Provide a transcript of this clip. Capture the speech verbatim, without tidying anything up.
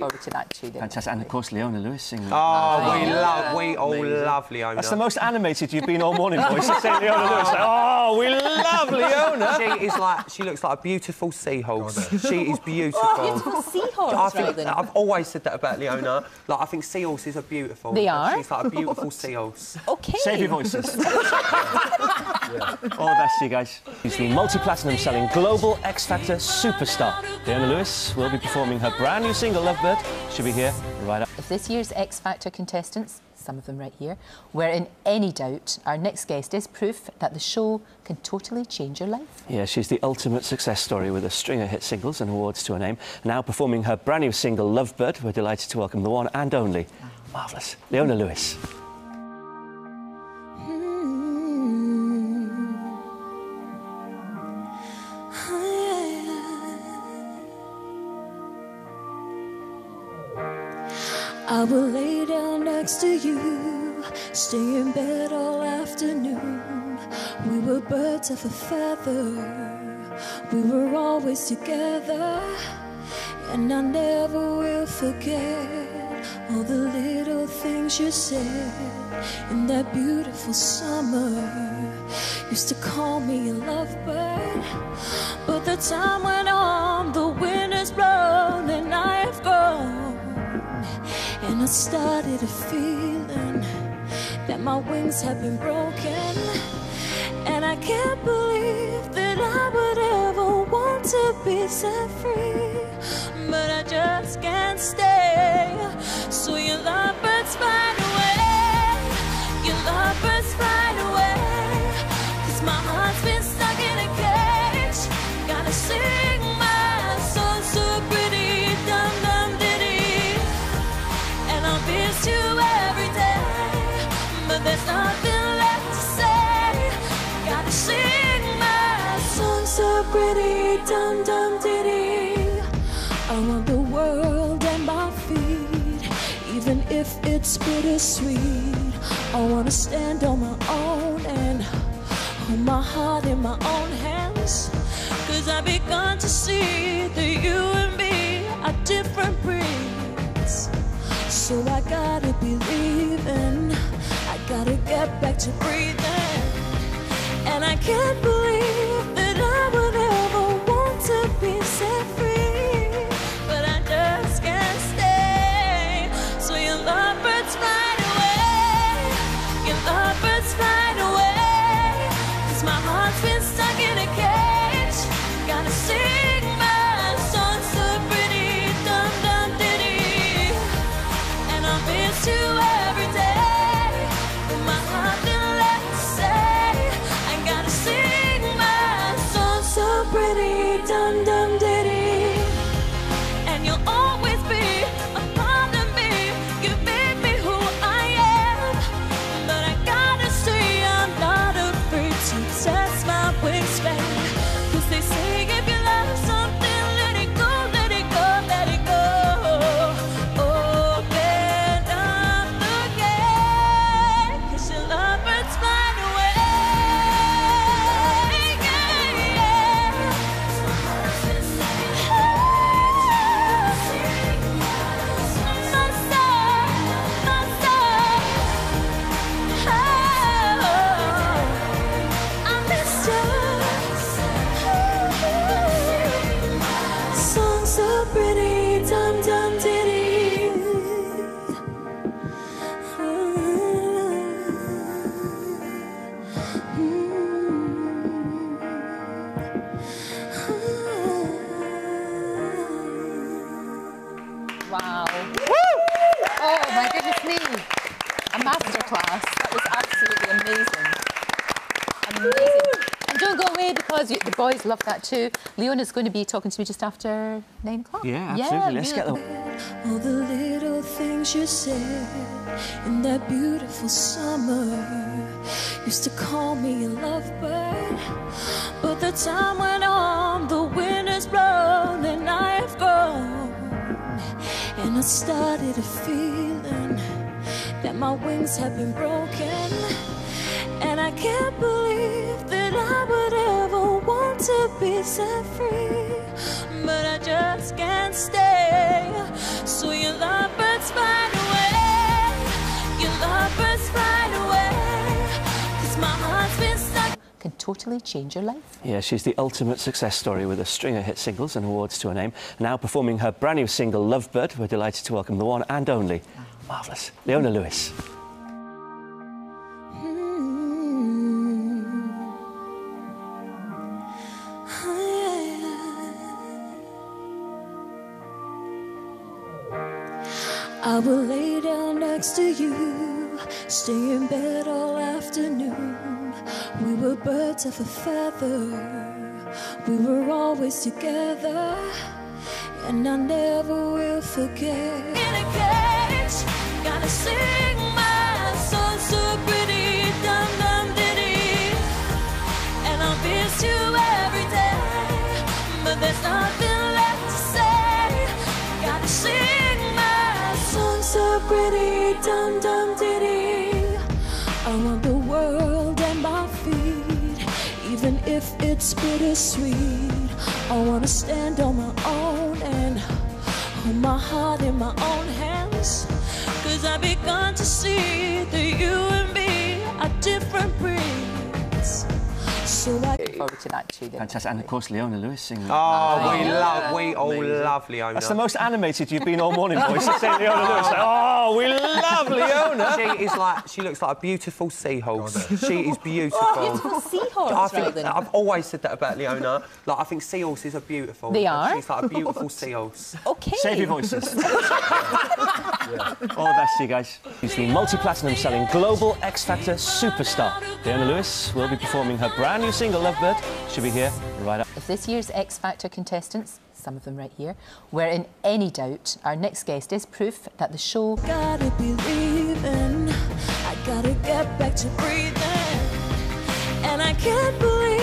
forward to that too. Fantastic. And of course, Leona Lewis singing. Oh, we love, we all Amazing. love Leona. That's the most animated you've been all morning, boys. To say Leona Lewis. Oh, we love Leona. She is like, she looks like a beautiful seahorse. She is beautiful. Oh, beautiful seahorse. I think, I've always said that about Leona. Like, I think seahorses are beautiful. They are. She's like a beautiful seahorse. Okay. Save your voices. yeah. All the best to you guys. She's the multi-platinum selling global X Factor superstar. Leona Lewis will be performing her brand new single, Lovebird. She'll be here right up. If this year's X Factor contestants, some of them right here, were in any doubt, our next guest is proof that the show can totally change your life. Yeah, she's the ultimate success story with a string of hit singles and awards to her name. Now performing her brand new single, Lovebird, we're delighted to welcome the one and only, marvellous, Leona Lewis. I will lay down next to you, stay in bed all afternoon. We were birds of a feather, we were always together. And I never will forget all the little things you said in that beautiful summer. Used to call me a lovebird, but the time went on, the wind has blown and I have grown. And I started a feeling that my wings have been broken. And I can't believe that I would ever want to be set free. But I just can't stay. So your lovebirds fly away. Your lovebirds fly away. Cause my heart's been stuck in a cage. Gotta sing my song so pretty, dum dum ditty. And I'll miss you every day, but there's nothing left to say. Gotta sing my song so pretty, dum dum ditty. I want the world at my feet, even if it's bittersweet. I wanna stand on my own and hold my heart in my own hands. Cause I've begun to see that you and me are different breeds. So I gotta believe in, I gotta get back to breathing. And I can't believe that I would ever want to be set free. But I just can't stay. So your lovebirds fly away. Your lovebirds fly away. Cause my heart's been stuck in a cage. Gotta sing my song so pretty, dum dum ditty. And I'll miss you every day, but my heart didn't left to say. I gotta sing my song so pretty, dum dum ditty. And you'll always be a part of me. You made me who I am. But I gotta say I'm not afraid to test my wingspan. Cause they say if you love something, let it go, let it go, let it go. Open up the gate, cause your lovebirds fly away. Yeah, yeah. My soul, my soul. Oh, I miss you. Song so pretty, dum dum ditty. Wow. Oh, my goodness me. A masterclass. That was absolutely amazing. Amazing. And don't go away because you, the boys love that too. Leona's going to be talking to me just after nine o'clock. Yeah, absolutely. Let's get them. All the little things you said in that beautiful summer. Used to call me a lovebird, but the time went on, the wind has blown and I have grown. And I started a feeling that my wings have been broken. And I can't believe that I would ever want to be set free. But I just can't stay. So totally change your life. Yeah, she's the ultimate success story with a string of hit singles and awards to her name. Now performing her brand new single, Lovebird, we're delighted to welcome the one and only, marvellous, Leona Lewis. I will lay down next to you, stay in bed all afternoon. We were birds of a feather, we were always together, and I never will forget. In a cage, gotta sing my song so pretty, dum dum diddy, and I'll miss you every day, but there's nothing left to say. Gotta sing my song so pretty, dum dum diddy. I want the world at my feet, even if it's bittersweet. I wanna stand on my own and hold my heart in my own hands, 'cause I've begun to see that you and me are different breeds. So I Look forward to that too. Fantastic. And of course, Leona Lewis singing. Oh, Oh, we yeah. love, we all Amazing. love Leona. That's the most animated you've been all morning, boys. To say Leona Lewis. Oh, we love Leona. She is like, she looks like a beautiful seahorse. She is beautiful. Beautiful seahorse, I think, rather than- I've always said that about Leona. Like, I think seahorses are beautiful. They are? She's like a beautiful seahorse. Okay. Save your voices. Yeah. All the best to you guys. She's the multi-platinum selling global X Factor superstar. Leona Lewis will be performing her brand new single, Lovebird. She'll be here right up. If this year's X Factor contestants, some of them right here, were in any doubt, our next guest is proof that the show... gotta believe in, I gotta get back to breathing, and I can't believe